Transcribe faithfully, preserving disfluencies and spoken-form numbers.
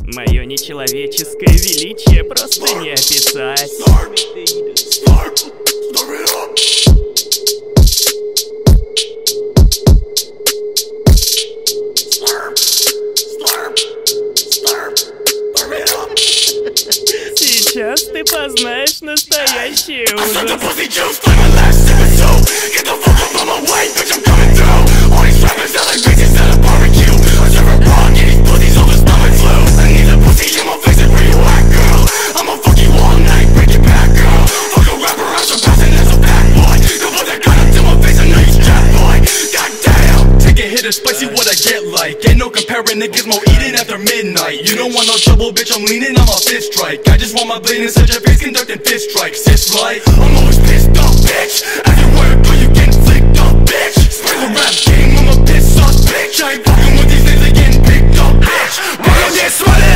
Мое нечеловеческое величие просто не описать. Сейчас ты познаешь настоящий ужас. Spicy what I get like. Ain't no comparing niggas more eating after midnight. You don't want no trouble, bitch, I'm leaning on my fist strike. I just want my blade inside your face conducting fist strikes. It's right, I'm always pissed off, bitch. Everywhere I go you getting flicked up, bitch. Sprinkle rap game, I'm a piss off, bitch. I ain't fucking with these niggas, they getting picked up, bitch. Bro, I'm just sweating.